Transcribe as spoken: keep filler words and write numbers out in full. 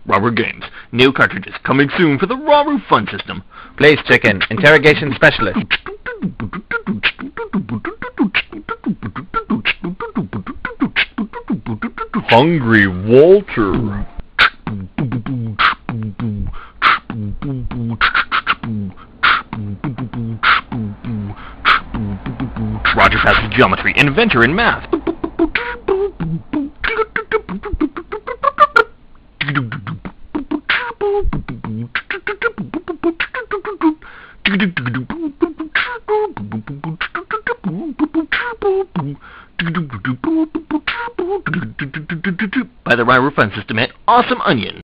Raroo Games. New cartridges coming soon for the Raroo Fun System. Blaze Chicken, Interrogation Specialist. Hungry Walter. Roger passes geometry, inventor in math. By the Raroo Fun System at Awesome Onion.